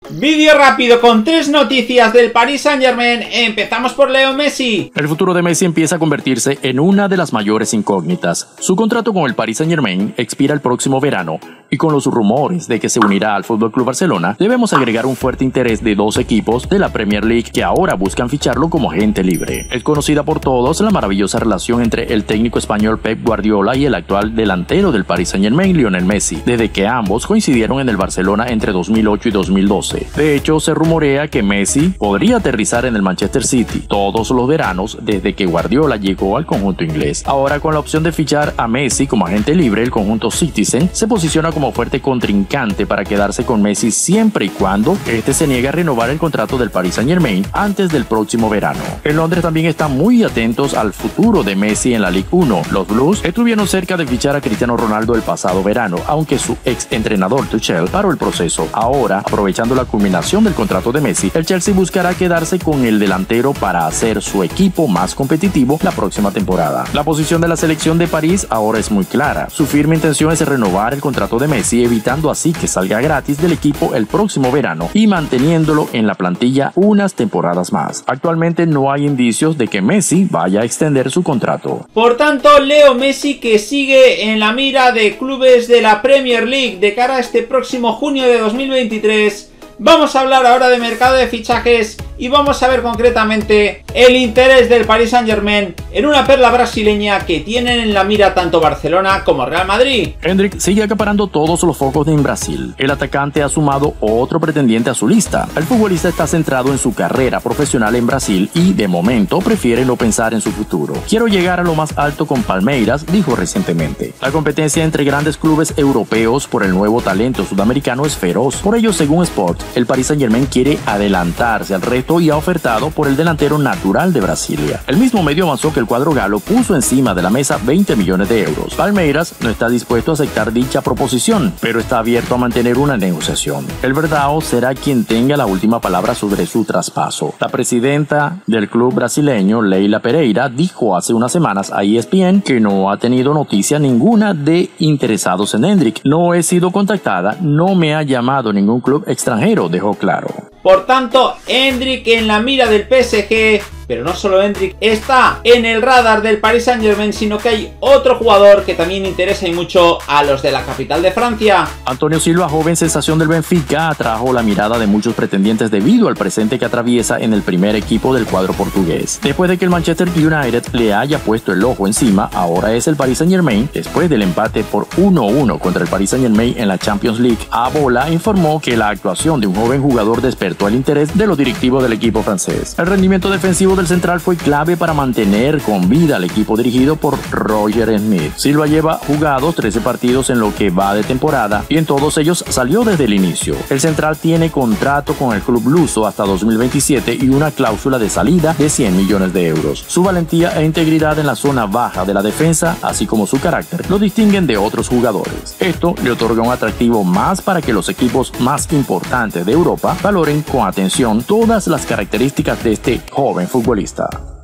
Vídeo rápido con 3 noticias del Paris Saint-Germain. Empezamos por Leo Messi. El futuro de Messi empieza a convertirse en una de las mayores incógnitas. Su contrato con el Paris Saint-Germain expira el próximo verano y con los rumores de que se unirá al FC Barcelona, debemos agregar un fuerte interés de 2 equipos de la Premier League que ahora buscan ficharlo como agente libre. Es conocida por todos la maravillosa relación entre el técnico español Pep Guardiola y el actual delantero del Paris Saint-Germain, Lionel Messi, desde que ambos coincidieron en el Barcelona entre 2008 y 2012. De hecho, se rumorea que Messi podría aterrizar en el Manchester City todos los veranos desde que Guardiola llegó al conjunto inglés. Ahora, con la opción de fichar a Messi como agente libre, el conjunto Citizen se posiciona como fuerte contrincante para quedarse con Messi siempre y cuando este se niegue a renovar el contrato del Paris Saint-Germain antes del próximo verano. En Londres también están muy atentos al futuro de Messi en la Ligue 1. Los Blues estuvieron cerca de fichar a Cristiano Ronaldo el pasado verano, aunque su ex entrenador Tuchel paró el proceso. Ahora, aprovechando la culminación del contrato de Messi, el Chelsea buscará quedarse con el delantero para hacer su equipo más competitivo la próxima temporada. La posición de la selección de París ahora es muy clara. Su firme intención es renovar el contrato de Messi, evitando así que salga gratis del equipo el próximo verano y manteniéndolo en la plantilla unas temporadas más. Actualmente no hay indicios de que Messi vaya a extender su contrato. Por tanto, Leo Messi, que sigue en la mira de clubes de la Premier League de cara a este próximo junio de 2023. Vamos a hablar ahora de mercado de fichajes y vamos a ver concretamente el interés del Paris Saint-Germain en una perla brasileña que tienen en la mira tanto Barcelona como Real Madrid. Endrick sigue acaparando todos los focos en Brasil. El atacante ha sumado otro pretendiente a su lista. El futbolista está centrado en su carrera profesional en Brasil y, de momento, prefiere no pensar en su futuro. Quiero llegar a lo más alto con Palmeiras, dijo recientemente. La competencia entre grandes clubes europeos por el nuevo talento sudamericano es feroz. Por ello, según Sport, el Paris Saint-Germain quiere adelantarse al resto y ha ofertado por el delantero natural de Brasilia. El mismo medio avanzó que el cuadro galo puso encima de la mesa 20 millones de euros. Palmeiras no está dispuesto a aceptar dicha proposición, pero está abierto a mantener una negociación. El Verdão será quien tenga la última palabra sobre su traspaso. La presidenta del club brasileño, Leila Pereira, dijo hace unas semanas a ESPN que no ha tenido noticia ninguna de interesados en Endrick. No he sido contactada, no me ha llamado ningún club extranjero, dejó claro. Por tanto, Endrick en la mira del PSG, pero no solo Endrick está en el radar del Paris Saint-Germain, sino que hay otro jugador que también interesa y mucho a los de la capital de Francia. Antonio Silva, joven sensación del Benfica, atrajo la mirada de muchos pretendientes debido al presente que atraviesa en el primer equipo del cuadro portugués. Después de que el Manchester United le haya puesto el ojo encima, ahora es el Paris Saint-Germain. Después del empate por 1-1 contra el Paris Saint-Germain en la Champions League, Abola informó que la actuación de un joven jugador despertó el interés de los directivos del equipo francés. El rendimiento defensivo del central fue clave para mantener con vida al equipo dirigido por Roger Smith. Silva lleva jugados 13 partidos en lo que va de temporada y en todos ellos salió desde el inicio. El central tiene contrato con el club luso hasta 2027 y una cláusula de salida de 100 millones de euros. Su valentía e integridad en la zona baja de la defensa, así como su carácter, lo distinguen de otros jugadores. Esto le otorga un atractivo más para que los equipos más importantes de Europa valoren con atención todas las características de este joven futbolista.